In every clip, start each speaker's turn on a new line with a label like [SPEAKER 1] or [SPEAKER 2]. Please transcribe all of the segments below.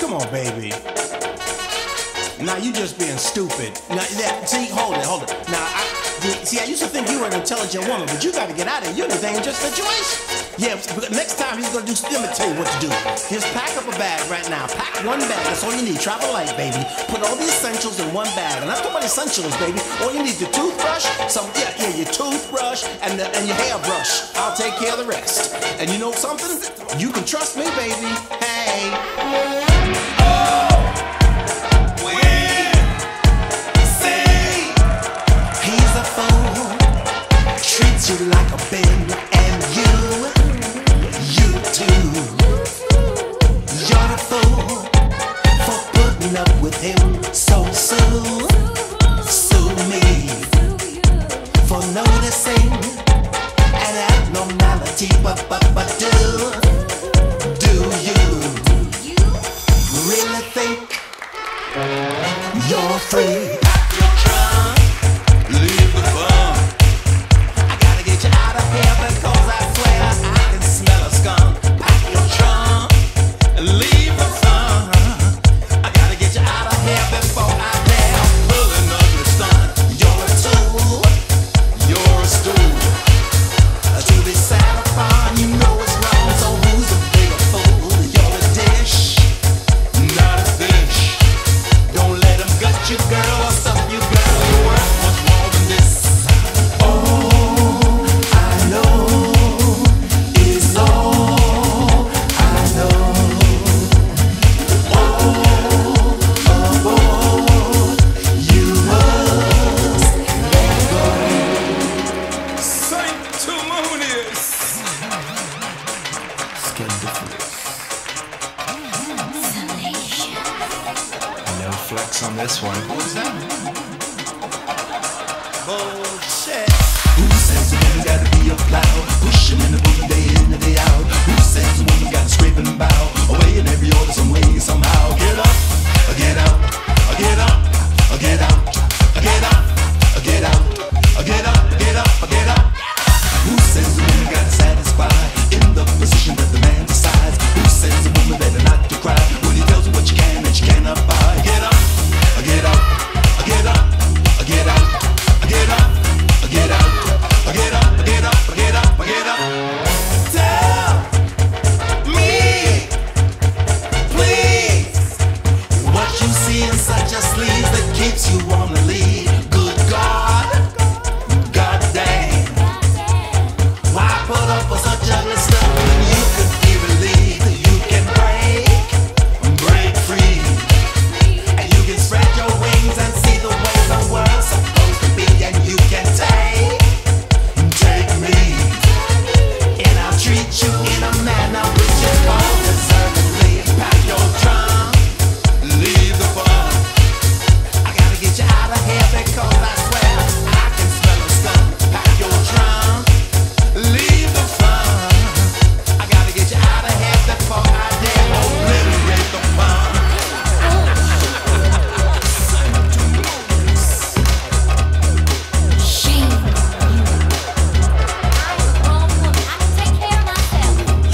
[SPEAKER 1] Come on, baby. Now you just being stupid. Now, see, hold it. Now, I used to think you were an intelligent woman, but you got to get out of it. You're in a dangerous situation. Yeah, but next time he's gonna let me tell you what to do. Just pack up a bag right now. Pack one bag. That's all you need. Travel light, baby. Put all the essentials in one bag. And I'm talking about essentials, baby. All you need is your toothbrush, your toothbrush, and your hairbrush. I'll take care of the rest. And you know something? You can trust me, baby. Hey. You like a bin, and you too. You're a fool for putting up with him. So sue me for noticing an abnormality. But do you really think you're free?
[SPEAKER 2] No flex on this one.
[SPEAKER 1] What was that? Bullshit.
[SPEAKER 3] Who says a woman gotta be a plow? Pushing in the boom day in and day out. Who says a woman gotta scrape and bow? Away in every order, some way, somehow. Get up, get out, get up, get out, get up, get out, get up, get up, get up. Who says a woman gotta satisfy in the position that the man decides? Who says a woman better not to cry when he tells her what you can and she cannot buy? Get up, get up, get up, get out, get up, get out, get up, get up, get up, get up. Tell me, please, what you see in such a sleaze that keeps you on the lead. Good God, God dang, why put up with such ugly stuff when you could be relieved? You can break free, and you can spread your wings and see the way the world's supposed to be, and you can take me, and I'll treat you in a manner which is called deservedly. Pack your trunk, leave the fun. I gotta get you out of here because I swear I can smell a skunk. Pack your trunk, leave the fun. I gotta get you out of here before I dare obliterate the fun.
[SPEAKER 4] Shame on you. I'm a grown woman. I can take care of myself.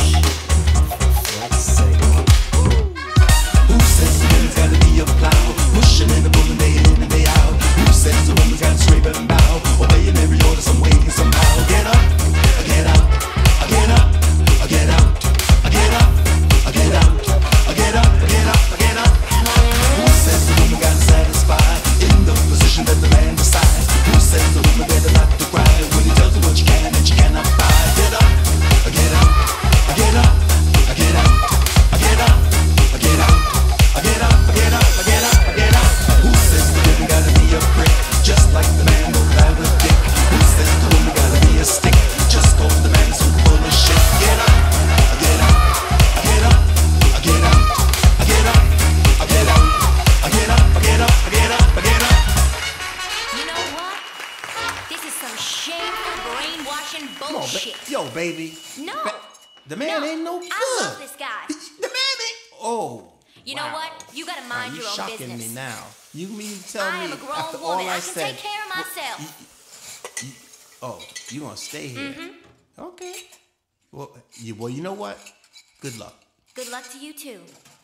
[SPEAKER 3] Who says a woman's gotta be a plow? Pushing in the boom day in and day out. Who says a woman's gotta scrape and bow? Obey in every order, some way, somehow. Get up, get out, get up, get out, get up, get out, get up, get up, get up. Who says a woman gotta satisfy in the position that the man decides? Who says a woman better not to cry when he tells her what you can and she cannot buy? Get up, get out, get up, get out, get up, get out, get up, get up, get up, get up. Who says the woman gotta be a prick, just like the man will have a dick? Who says the woman gotta be a stick, just cause the man's so full of shit? Get up, get out, get up, get out, get up, get out, get up, get up, get up, get up.
[SPEAKER 4] You know what? This is some shameful brainwashing
[SPEAKER 1] Come on,
[SPEAKER 4] bullshit.
[SPEAKER 1] yo, baby.
[SPEAKER 4] No.
[SPEAKER 1] The man ain't no good.
[SPEAKER 4] I love this guy.
[SPEAKER 1] The man ain't. Oh.
[SPEAKER 4] You know what? You gotta mind
[SPEAKER 1] Now,
[SPEAKER 4] your own
[SPEAKER 1] shocking
[SPEAKER 4] business.
[SPEAKER 1] me now. You mean to tell
[SPEAKER 4] I
[SPEAKER 1] me
[SPEAKER 4] am a grown
[SPEAKER 1] after
[SPEAKER 4] woman.
[SPEAKER 1] all I
[SPEAKER 4] I can
[SPEAKER 1] said?
[SPEAKER 4] take care of myself.
[SPEAKER 1] Oh, you gonna stay here? Okay. Well, you know what? Good luck.
[SPEAKER 4] Good luck to you too.